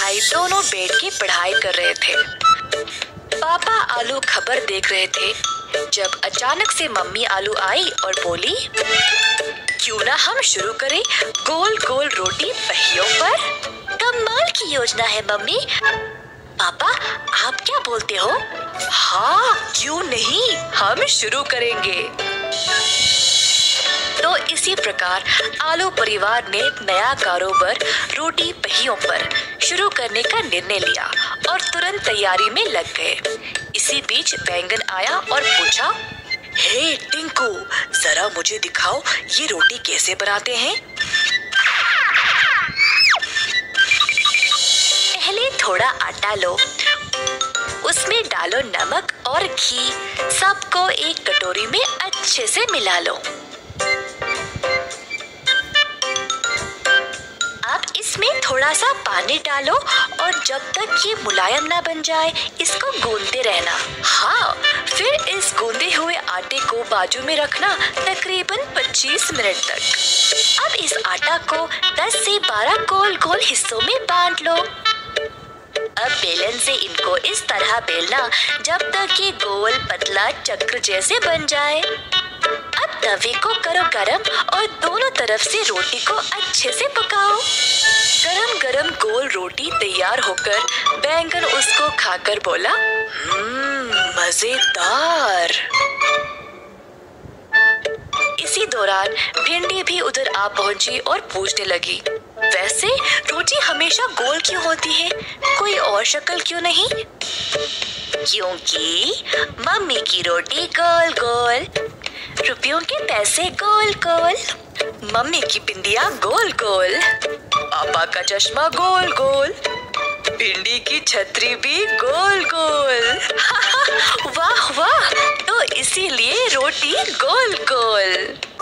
भाई दोनों बैठ के पढ़ाई कर रहे थे। पापा आलू खबर देख रहे थे जब अचानक से मम्मी आलू आई और बोली, क्यों ना हम शुरू करें गोल गोल रोटी पहियों पर। कमाल की योजना है मम्मी। पापा आप क्या बोलते हो? हाँ क्यों नहीं, हम शुरू करेंगे। तो इसी प्रकार आलू परिवार ने एक नया कारोबार रोटी पहियों पर शुरू करने का निर्णय लिया और तुरंत तैयारी में लग गए। इसी बीच बैंगन आया और पूछा, हे टिंकू, जरा मुझे दिखाओ ये रोटी कैसे बनाते हैं। पहले थोड़ा आटा लो, उसमें डालो नमक और घी, सबको एक कटोरी में अच्छे से मिला लो। अब इसमें थोड़ा सा पानी डालो और जब तक ये मुलायम ना बन जाए इसको गूंदते रहना। हाँ, फिर इस गूंदे हुए आटे को बाजू में रखना तकरीबन 25 मिनट तक। अब इस आटा को 10 से 12 गोल गोल हिस्सों में बांट लो। अब बेलन से इनको इस तरह बेलना जब तक ये गोल पतला चक्र जैसे बन जाए। अब तवे को करो गरम और दोनों तरफ से रोटी को अच्छे से पकाओ। गरम गरम गोल रोटी तैयार होकर बैंगन उसको खाकर बोला, मजेदार। इसी दौरान भिंडी भी उधर आ पहुंची और पूछने लगी, वैसे रोटी हमेशा गोल क्यों होती है, कोई और शक्ल क्यों नहीं? क्योंकि मम्मी की रोटी गोल गोल, रुपयों के पैसे गोल गोल, मम्मी की बिंदिया गोल गोल, पापा का चश्मा गोल गोल, भिंडी की छतरी भी गोल गोल। वाह वाह, तो इसीलिए रोटी गोल गोल।